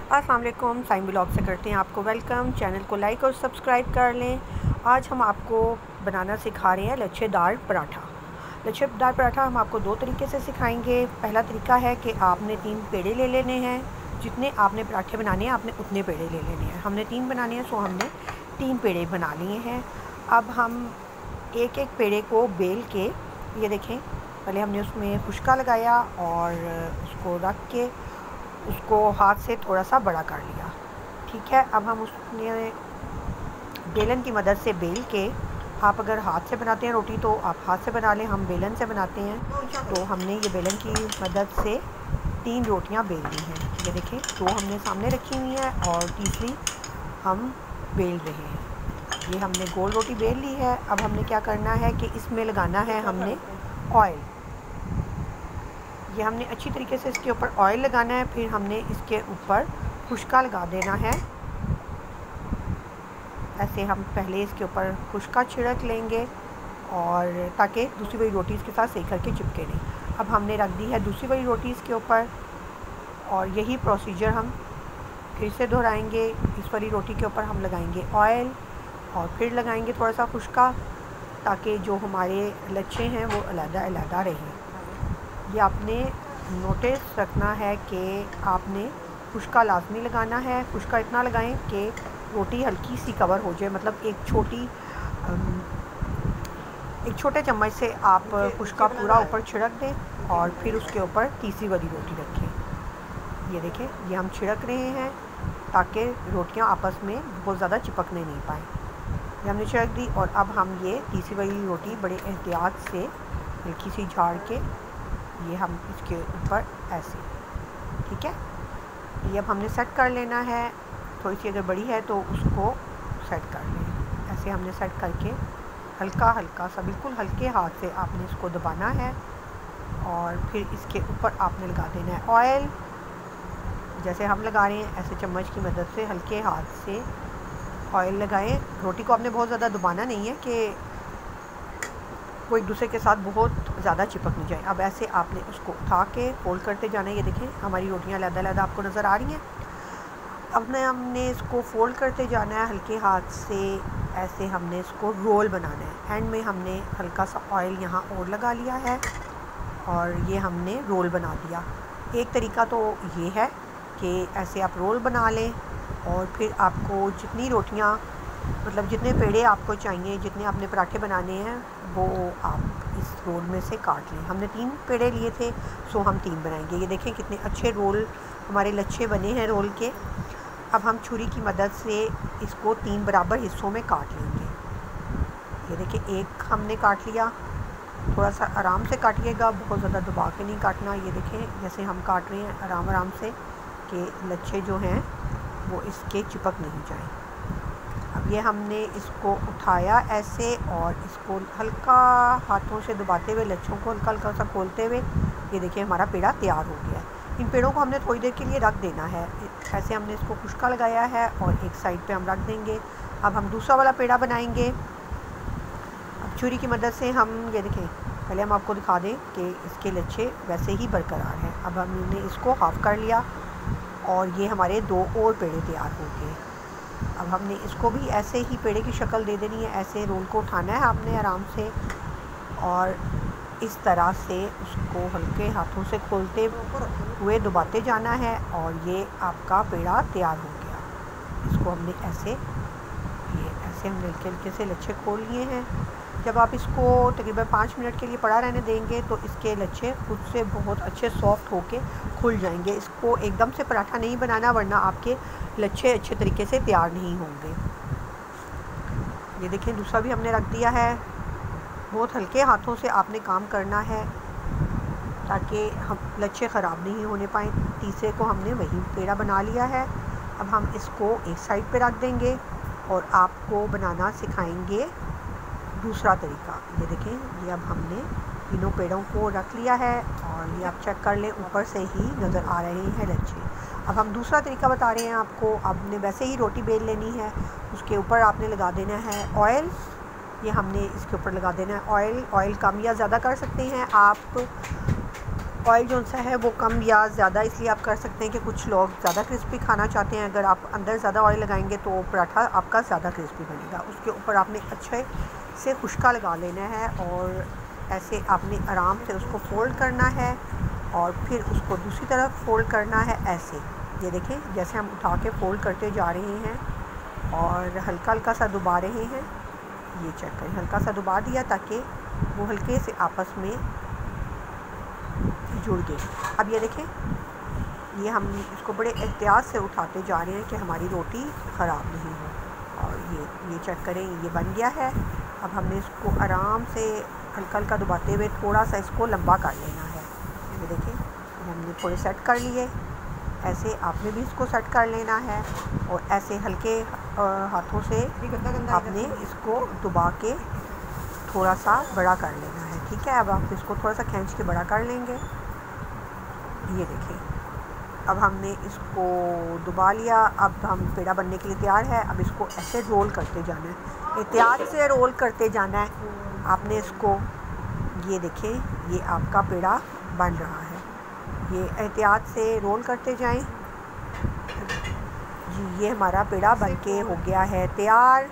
अस्सलाम वालेकुम, साइम ब्लॉग से करते हैं आपको वेलकम। चैनल को लाइक और सब्सक्राइब कर लें। आज हम आपको बनाना सिखा रहे हैं लच्छेदार पराठा। लच्छेदार पराठा हम आपको दो तरीके से सिखाएंगे। पहला तरीका है कि आपने 3 पेड़े ले लेने हैं। जितने आपने पराठे बनाने हैं आपने उतने पेड़े ले लेने हैं। हमने 3 बनाने हैं, सो हमने 3 पेड़े बना लिए हैं। अब हम एक एक पेड़े को बेल के, ये देखें, पहले हमने उसमें खुशका लगाया और उसको रख के उसको हाथ से थोड़ा सा बड़ा कर लिया। ठीक है, अब हम उसने बेलन की मदद से बेल के, आप अगर हाथ से बनाते हैं रोटी तो आप हाथ से बना लें, हम बेलन से बनाते हैं। तो हमने ये बेलन की मदद से 3 रोटियां बेल ली हैं। ये देखें, 2 हमने सामने रखी हुई हैं और तीसरी हम बेल रहे हैं। ये हमने गोल रोटी बेल ली है। अब हमने क्या करना है कि इसमें लगाना है हमने ऑयल। ये हमने अच्छी तरीके से इसके ऊपर ऑयल लगाना है। फिर हमने इसके ऊपर खुशका लगा देना है। ऐसे हम पहले इसके ऊपर खुशका छिड़क लेंगे और ताकि दूसरी वाली रोटी इसके साथ सेक करके चिपके नहीं। अब हमने रख दी है दूसरी वाली रोटी इसके ऊपर और यही प्रोसीजर हम फिर से दोहराएंगे। इस वाली रोटी के ऊपर हम लगाएंगे ऑयल और फिर लगाएंगे थोड़ा सा खुशका, ताकि जो हमारे लच्छे हैं वो अलग-अलग रहें। ये आपने नोटिस रखना है कि आपने खुशका लाजमी लगाना है। खुशका इतना लगाएं कि रोटी हल्की सी कवर हो जाए, मतलब एक छोटे चम्मच से आप खुशका पूरा ऊपर छिड़क दें और फिर उसके ऊपर तीसरी वाली रोटी रखें। ये देखें, ये हम छिड़क रहे हैं ताकि रोटियां आपस में बहुत ज़्यादा चिपकने नहीं पाएँ। ये हमने छिड़क दी और अब हम ये तीसरी वाली रोटी बड़े एहतियात से हल्की सी झाड़ के ये हम इसके ऊपर ऐसे, ठीक है, ये अब हमने सेट कर लेना है। थोड़ी सी अगर बड़ी है तो उसको सेट कर लें। ऐसे हमने सेट करके हल्का हल्का सा, बिल्कुल हल्के हाथ से आपने इसको दबाना है और फिर इसके ऊपर आपने लगा देना है ऑयल। जैसे हम लगा रहे हैं ऐसे चम्मच की मदद से हल्के हाथ से ऑयल लगाएं। रोटी को आपने बहुत ज़्यादा दबाना नहीं है कि वो एक दूसरे के साथ बहुत ज़्यादा चिपक नहीं जाए। अब ऐसे आपने उसको उठा के फोल्ड करते जाना है। ये देखें, हमारी रोटियां अलग-अलग आपको नज़र आ रही हैं। अब हमने इसको फोल्ड करते जाना है हल्के हाथ से। ऐसे हमने इसको रोल बनाना है। एंड में हमने हल्का सा ऑयल यहाँ और लगा लिया है और ये हमने रोल बना दिया। एक तरीका तो ये है कि ऐसे आप रोल बना लें और फिर आपको जितनी रोटियाँ, मतलब जितने पेड़े आपको चाहिए, जितने आपने पराठे बनाने हैं, वो आप इस रोल में से काट लें। हमने 3 पेड़े लिए थे, सो हम 3 बनाएंगे। ये देखें कितने अच्छे रोल हमारे लच्छे बने हैं रोल के। अब हम छुरी की मदद से इसको 3 बराबर हिस्सों में काट लेंगे। ये देखें, एक हमने काट लिया। थोड़ा सा आराम से काटिएगा, बहुत ज़्यादा दबा के नहीं काटना। ये देखें जैसे हम काट रहे हैं आराम आराम से, कि लच्छे जो हैं वो इसके चिपक नहीं जाएँ। अब ये हमने इसको उठाया ऐसे और इसको हल्का हाथों से दबाते हुए, लच्छों को हल्का हल्का सा खोलते हुए, ये देखिए हमारा पेड़ा तैयार हो गया है। इन पेड़ों को हमने थोड़ी देर के लिए रख देना है। ऐसे हमने इसको खुशका लगाया है और एक साइड पे हम रख देंगे। अब हम दूसरा वाला पेड़ा बनाएंगे। अब छुरी की मदद से हम, ये देखें, पहले हम आपको दिखा दें कि इसके लच्छे वैसे ही बरकरार हैं। अब हमने इसको हाफ़ कर लिया और ये हमारे 2 और पेड़े तैयार हो गए। अब हमने इसको भी ऐसे ही पेड़े की शक्ल दे देनी है। ऐसे रोल को उठाना है आपने आराम से और इस तरह से उसको हल्के हाथों से खोलते हुए दबाते जाना है और ये आपका पेड़ा तैयार हो गया। इसको हमने ऐसे हमने हल्के हल्के से लच्छे खोल लिए हैं। जब आप इसको तकरीबन 5 मिनट के लिए पड़ा रहने देंगे तो इसके लच्छे खुद से बहुत अच्छे सॉफ्ट होके खुल जाएंगे। इसको एकदम से पराठा नहीं बनाना, वरना आपके लच्छे अच्छे तरीके से तैयार नहीं होंगे। ये देखें, दूसरा भी हमने रख दिया है। बहुत हल्के हाथों से आपने काम करना है ताकि हम लच्छे ख़राब नहीं होने पाएँ। तीसरे को हमने वही पेड़ा बना लिया है। अब हम इसको एक साइड पे रख देंगे और आपको बनाना सिखाएंगे दूसरा तरीका। ये देखें, ये अब हमने तीनों पेड़ों को रख लिया है और ये आप चेक कर लें, ऊपर से ही नज़र आ रहे हैं लच्छे। अब हम दूसरा तरीका बता रहे हैं आपको। आपने वैसे ही रोटी बेल लेनी है, उसके ऊपर आपने लगा देना है ऑयल। ये हमने इसके ऊपर लगा देना है ऑयल। ऑयल कम या ज़्यादा कर सकते हैं आप। ऑयल जो सा है वो कम या ज़्यादा इसलिए आप कर सकते हैं कि कुछ लोग ज़्यादा क्रिस्पी खाना चाहते हैं। अगर आप अंदर ज़्यादा ऑयल लगाएंगे तो पराठा आपका ज़्यादा क्रिस्पी बनेगा। उसके ऊपर आपने अच्छे से खुश्का लगा लेना है और ऐसे आपने आराम से उसको फ़ोल्ड करना है और फिर उसको दूसरी तरफ फ़ोल्ड करना है ऐसे। ये देखें जैसे हम उठा के फ़ोल्ड करते जा रहे हैं और हल्का हल्का सा दबा रहे हैं। ये चेक करें, हल्का सा दबा दिया ताकि वो हल्के से आपस में जुड़ गए। अब ये देखें, ये हम इसको बड़े एहतियात से उठाते जा रहे हैं कि हमारी रोटी ख़राब नहीं हो। और ये चेक करें, ये बन गया है। अब हमने इसको आराम से हल्का हल्का दबाते हुए थोड़ा सा इसको लंबा कर लेना है। ये देखें, हमने थोड़े सेट कर लिए। ऐसे आपने भी इसको सेट कर लेना है और ऐसे हल्के हाथों से आपने इसको दबा के थोड़ा सा बड़ा कर लेना है। ठीक है, अब आप इसको थोड़ा सा खींच के बड़ा कर लेंगे। ये देखें, अब हमने इसको दबा लिया। अब हम पेड़ा बनने के लिए तैयार है। अब इसको ऐसे रोल करते जाना है, एहतियात से रोल करते जाना है आपने इसको। ये देखें, ये आपका पेड़ा बन रहा है। ये एहतियात से रोल करते जाएं। जी, ये हमारा पेड़ा बनके हो गया है तैयार।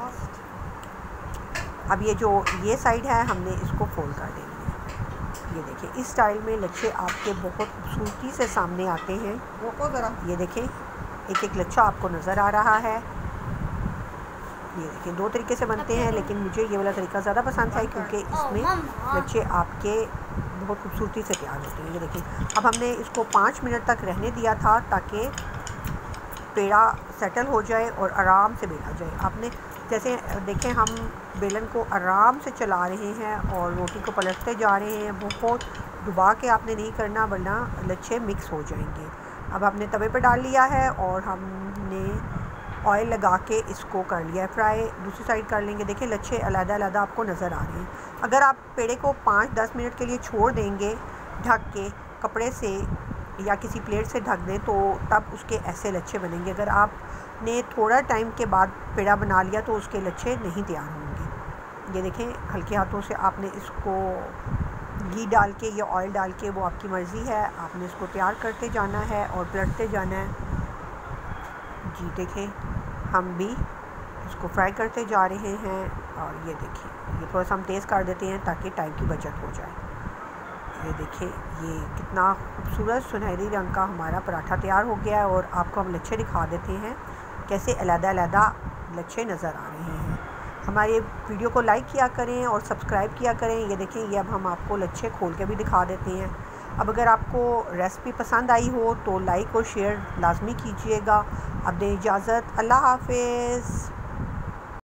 अब ये साइड है, हमने इसको फोल्ड कर देना है। ये देखें, इस स्टाइल में लच्छे आपके बहुत खूबसूरती से सामने आते हैं। ये देखें, एक एक लच्छा आपको नज़र आ रहा है। ये देखें, दो तरीके से बनते हैं लेकिन मुझे ये वाला तरीका ज़्यादा पसंद है क्योंकि इसमें लच्छे आपके बहुत खूबसूरती से तैयार होते हैं। ये देखें, अब हमने इसको 5 मिनट तक रहने दिया था ताकि पेड़ा सेटल हो जाए और आराम से बेला जाए। आपने जैसे देखें, हम बेलन को आराम से चला रहे हैं और रोटी को पलटते जा रहे हैं। बहुत डुबा के आपने नहीं करना वरना लच्छे मिक्स हो जाएंगे। अब हमने तवे पर डाल लिया है और हमने ऑयल लगा के इसको कर लिया है फ्राई। दूसरी साइड कर लेंगे। देखिए, लच्छे अलग अलग आपको नज़र आ रहे हैं। अगर आप पेड़े को 5-10 मिनट के लिए छोड़ देंगे ढक के कपड़े से या किसी प्लेट से ढक दें तो तब उसके ऐसे लच्छे बनेंगे। अगर आपने थोड़ा टाइम के बाद पेड़ा बना लिया तो उसके लच्छे नहीं तैयार होंगे। ये देखें, हल्के हाथों से आपने इसको घी डाल के या ऑयल डाल के, वो आपकी मर्ज़ी है, आपने इसको तैयार करते जाना है और पलटते जाना है। जी देखें, हम भी इसको फ्राई करते जा रहे हैं। और ये देखिए, ये थोड़ा सा हम तेज़ कर देते हैं ताकि टाइम की बचत हो जाए। ये देखिए, ये कितना खूबसूरत सुनहरी रंग का हमारा पराठा तैयार हो गया है। और आपको हम लच्छे दिखा देते हैं कैसे अलग-अलग लच्छे नज़र आ रहे हैं। हमारे वीडियो को लाइक किया करें और सब्सक्राइब किया करें। ये देखें, ये अब हम आपको लच्छे खोल के भी दिखा देते हैं। अब अगर आपको रेसिपी पसंद आई हो तो लाइक और शेयर लाजमी कीजिएगा। अब दें इजाज़त, अल्लाह हाफ़िज़।